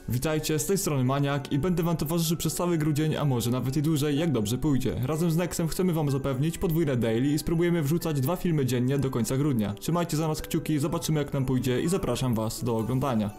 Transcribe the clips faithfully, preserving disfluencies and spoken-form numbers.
Witajcie, z tej strony Maniak i będę wam towarzyszył przez cały grudzień, a może nawet i dłużej, jak dobrze pójdzie. Razem z Nexem chcemy wam zapewnić podwójne daily i spróbujemy wrzucać dwa filmy dziennie do końca grudnia. Trzymajcie za nas kciuki, zobaczymy jak nam pójdzie i zapraszam was do oglądania.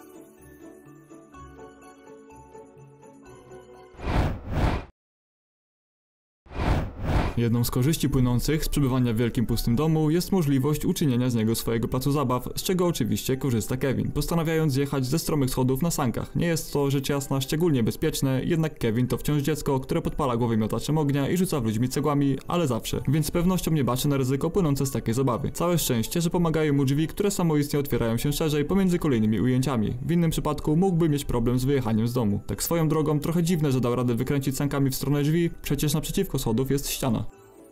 Jedną z korzyści płynących z przebywania w wielkim pustym domu jest możliwość uczynienia z niego swojego placu zabaw, z czego oczywiście korzysta Kevin, postanawiając zjechać ze stromych schodów na sankach. Nie jest to rzecz jasna szczególnie bezpieczne, jednak Kevin to wciąż dziecko, które podpala głowy miotaczem ognia i rzuca w ludźmi cegłami, ale zawsze, więc z pewnością nie baczy na ryzyko płynące z takiej zabawy. Całe szczęście, że pomagają mu drzwi, które samoistnie otwierają się szerzej pomiędzy kolejnymi ujęciami. W innym przypadku mógłby mieć problem z wyjechaniem z domu. Tak swoją drogą trochę dziwne, że dał radę wykręcić sankami w stronę drzwi, przecież naprzeciwko schodów jest ściana.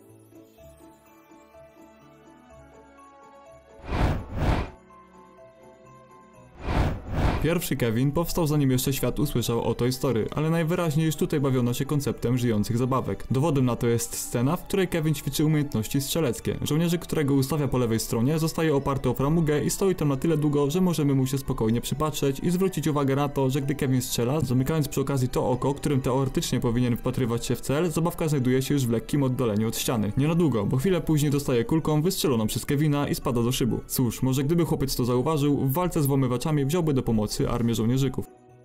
Pierwszy Kevin powstał zanim jeszcze świat usłyszał o Toy Story, ale najwyraźniej już tutaj bawiono się konceptem żyjących zabawek. Dowodem na to jest scena, w której Kevin ćwiczy umiejętności strzeleckie. Żołnierzyk, którego ustawia po lewej stronie, zostaje oparty o framugę i stoi tam na tyle długo, że możemy mu się spokojnie przypatrzeć i zwrócić uwagę na to, że gdy Kevin strzela, zamykając przy okazji to oko, którym teoretycznie powinien wpatrywać się w cel, zabawka znajduje się już w lekkim oddaleniu od ściany. Nie na długo, bo chwilę później dostaje kulką wystrzeloną przez Kevina i spada do szybu. Cóż, może gdyby chłopiec to zauważył, w walce z włamywaczami wziąłby do pomocy armię żołnierzyków.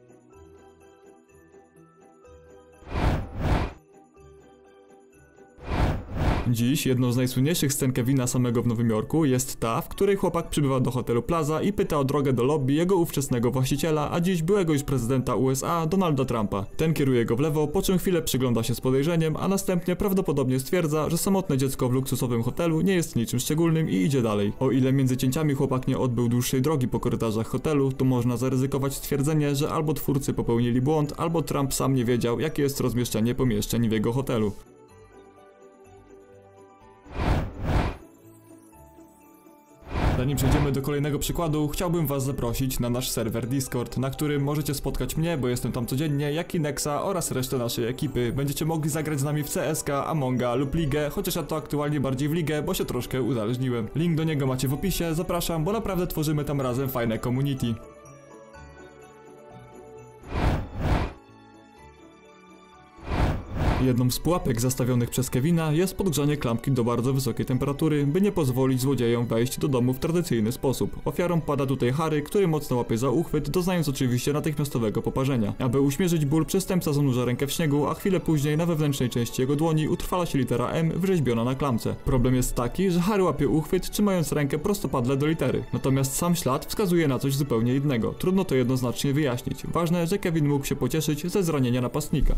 Dziś jedną z najsłynniejszych scen Kevina samego w Nowym Jorku jest ta, w której chłopak przybywa do hotelu Plaza i pyta o drogę do lobby jego ówczesnego właściciela, a dziś byłego już prezydenta U S A, Donalda Trumpa. Ten kieruje go w lewo, po czym chwilę przygląda się z podejrzeniem, a następnie prawdopodobnie stwierdza, że samotne dziecko w luksusowym hotelu nie jest niczym szczególnym i idzie dalej. O ile między cięciami chłopak nie odbył dłuższej drogi po korytarzach hotelu, to można zaryzykować stwierdzenie, że albo twórcy popełnili błąd, albo Trump sam nie wiedział, jakie jest rozmieszczenie pomieszczeń w jego hotelu. Zanim przejdziemy do kolejnego przykładu, chciałbym was zaprosić na nasz serwer Discord, na którym możecie spotkać mnie, bo jestem tam codziennie, jak i Nexa oraz resztę naszej ekipy. Będziecie mogli zagrać z nami w C S K, Amonga lub Ligę, chociaż ja to aktualnie bardziej w Ligę, bo się troszkę uzależniłem. Link do niego macie w opisie, zapraszam, bo naprawdę tworzymy tam razem fajne community. Jedną z pułapek zastawionych przez Kevina jest podgrzanie klamki do bardzo wysokiej temperatury, by nie pozwolić złodziejom wejść do domu w tradycyjny sposób. Ofiarą pada tutaj Harry, który mocno łapie za uchwyt, doznając oczywiście natychmiastowego poparzenia. Aby uśmierzyć ból, przestępca zanurza rękę w śniegu, a chwilę później na wewnętrznej części jego dłoni utrwala się litera M wrzeźbiona na klamce. Problem jest taki, że Harry łapie uchwyt, trzymając rękę prostopadle do litery. Natomiast sam ślad wskazuje na coś zupełnie innego. Trudno to jednoznacznie wyjaśnić. Ważne, że Kevin mógł się pocieszyć ze zranienia napastnika.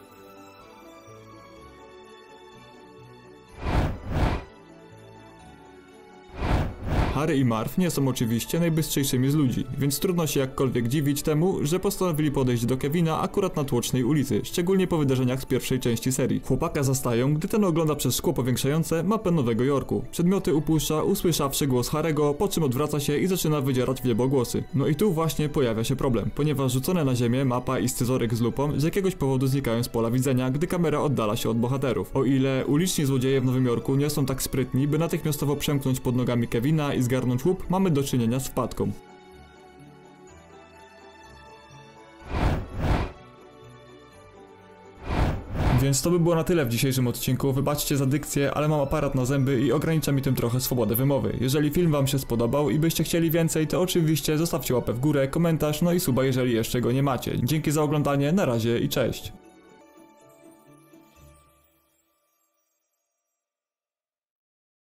Harry i Marv nie są oczywiście najbystrzejszymi z ludzi, więc trudno się jakkolwiek dziwić temu, że postanowili podejść do Kevina akurat na tłocznej ulicy, szczególnie po wydarzeniach z pierwszej części serii. Chłopaka zastają, gdy ten ogląda przez szkło powiększające mapę Nowego Jorku. Przedmioty upuszcza, usłyszawszy głos Harry'ego, po czym odwraca się i zaczyna wydzierać w niebo głosy. No i tu właśnie pojawia się problem, ponieważ rzucone na ziemię mapa i scyzoryk z lupą z jakiegoś powodu znikają z pola widzenia, gdy kamera oddala się od bohaterów. O ile uliczni złodzieje w Nowym Jorku nie są tak sprytni, by natychmiastowo przemknąć pod nogami Kevina i zgarnąć łup, mamy do czynienia z wpadką. Więc to by było na tyle w dzisiejszym odcinku. Wybaczcie za dykcję, ale mam aparat na zęby i ogranicza mi tym trochę swobodę wymowy. Jeżeli film wam się spodobał i byście chcieli więcej, to oczywiście zostawcie łapę w górę, komentarz, no i suba, jeżeli jeszcze go nie macie. Dzięki za oglądanie, na razie i cześć.